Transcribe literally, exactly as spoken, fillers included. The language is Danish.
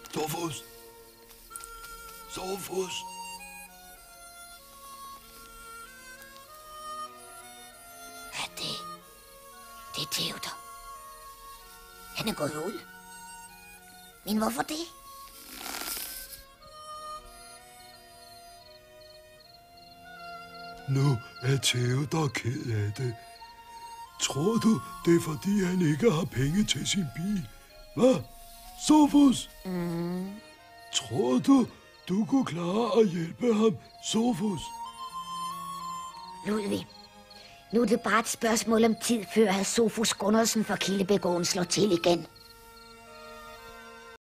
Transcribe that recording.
Sofus! Sofus! Hvad er det? Det er Theodor. Han er gået ud. Men hvorfor det? Nu er Theodor ked af det. Tror du, det er fordi, han ikke har penge til sin bil? Hvad? Sofus? Mm. Tror du, du kunne klare at hjælpe ham, Sofus? Ludvig, nu er det bare et spørgsmål om tid, før at Sofus Gunnarsen fra Kildebækåen slår til igen.